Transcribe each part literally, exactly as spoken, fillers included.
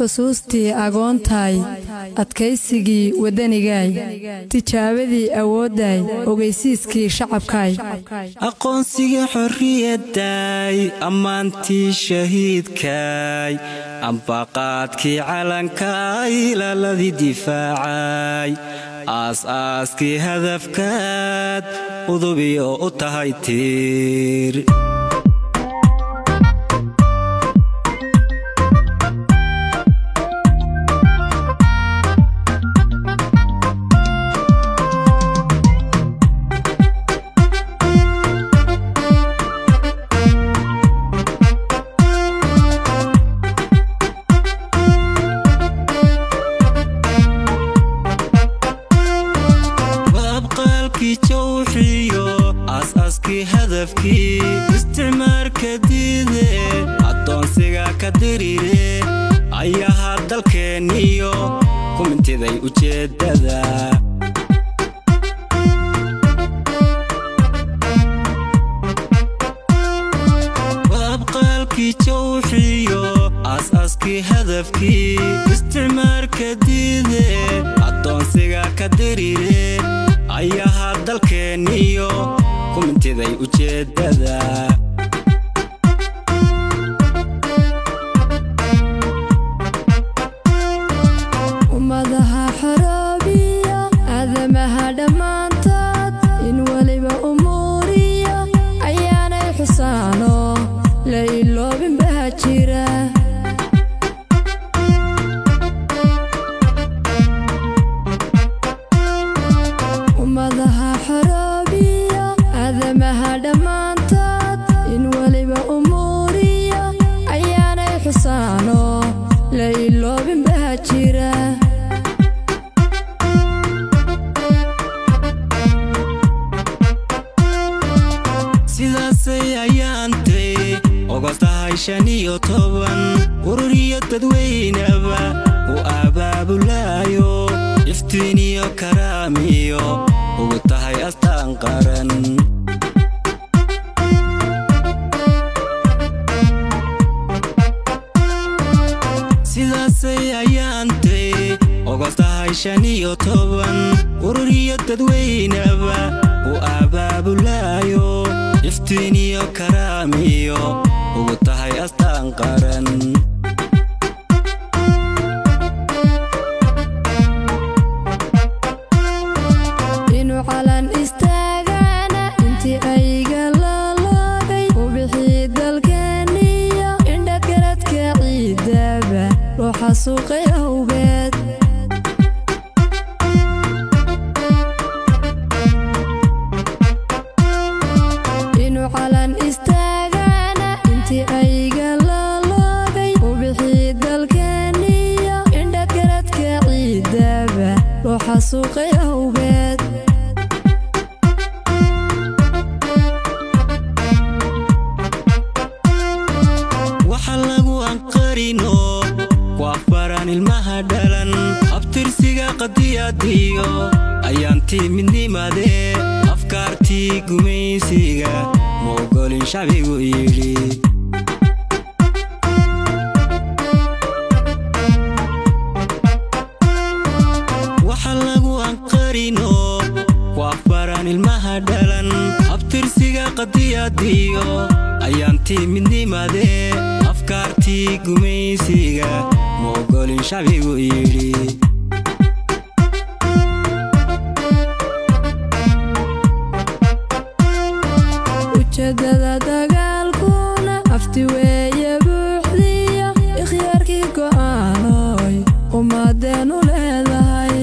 xusuustii agoontaay adkaysigii wadanigaay tijaabadii awooddaay ogeysiiskii shacabkaay aqoonsiga xorriyaddaay ammaantii shahiidkaay ambaqaadkii calankaay ilaaladii difaacay aas-aaskii hadafkaad udubiyo u tahay tiir jawxiyo aas-aaskii hadafkii isticmaalka diide addoonsiga ka diriire ayaha dalkeenniyo ku mintiday ujeeddada waabqaalkii jawxiyo aas-aaskii hadafkii isticmaalka diide addoonsiga ka diriire ayaha dalkeenniyo ku mintiday ujeeddada ummadaha xoroobiya aadamaha dhammaantood in weliba umuuriya ayaanay xusaano la iloobin baa jira ummadaha xoroobiya aadamaha dhammaantood in weliba umuuriya ayaanay xusaano la iloobin baa jira sidaasay ayaantay ogostahay shan iyo toban ururiyo dadweynaba u abaabulaayo iftiin iyo karaamiyo ugu tahay astaan qaran sidaasay ayaantay ogostahay shan iyo toban ururiyo dadweynaba u abaabulaayo iftiin iyo karaamiyo ugu tahay astaan qaran calan istaagana intii ayga laloogay u bixii dalkeeniyo indhagaradka ciidaba loo xasuuqay awgeed inuu calan istaagana intii ayga laloogay u bixii dalkeeniyo indhagaradka ciidaba loo xasuuqay awgeed waafaran ilmaha dhalan abtirsiga qadiyadiyo ayaantii midnimadee afkaartii gumaysiga ma ogolin shacbigu yidhi waxa lagu anqarino waafaran ilmaha dhalan abtirsiga qadiyadiyo ayaantii midnimadee afkaartii gumaysiga ma ogolin shacbigu yidhi ujeeddada dagaalkuna afti weeye buuxdiya ikhyaarkii go'aanoy ummaddeenu leedahay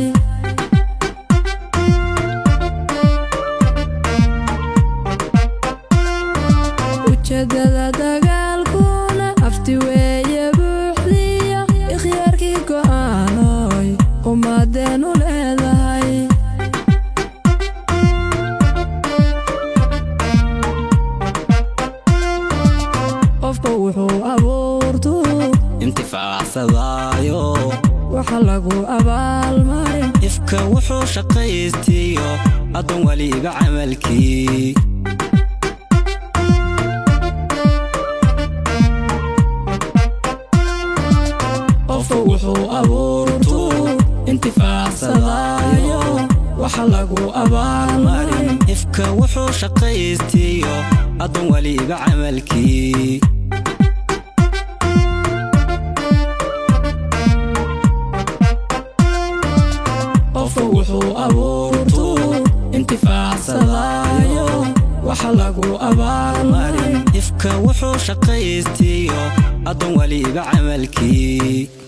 ujeeddada dagaalkuna afti weeye buuxdiya ikhyaarkii go'aanoy ummaddeenu leedahay qofka wuxuu abuurtu intifaacsadaayo waxa lagu abaalmarin ifka wuxuu shaqaystiyo addoon waliba camalkii waxa lagu abaalmarin ifka wuxuu shaqaystiyo adoon waliba camalkii qofka wuxuu abuurto intifaacsadayo waxa lagu abaalmarin ifka wuxuu shaqaystiyo adoon waliba camalkii